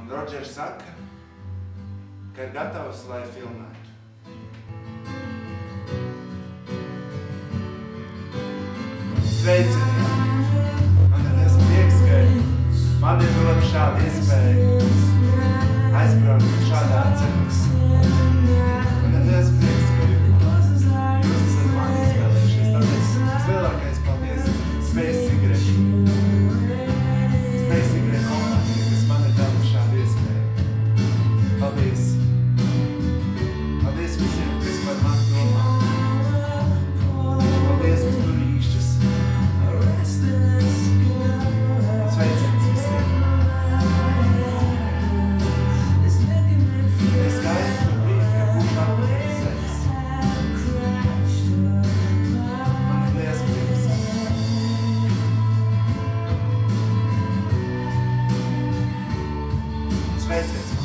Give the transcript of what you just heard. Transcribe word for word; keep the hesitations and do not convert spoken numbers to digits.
Rodžers saka, ka ir gatavs, lai filmētu. Sveici! Man ir liels prieks, ka man ir dota šāda iespēja aizbraukt šādā ceļos. Man ir liels prieks, ka jūs esat mani izvēlējušies. Tāpēc vislielākais paldies Space Cigarette. Space Cigarette kompānija, kas man ir dota šāda iespēja. Paldies! Paldies visiem, kas par mani domā. Paldies, kas tur īšķas. Sveiciens visiem! Es gaidu to brīdi, kad būšu atpakaļ pie sevis. Man ir liels prieks. Sveiciens!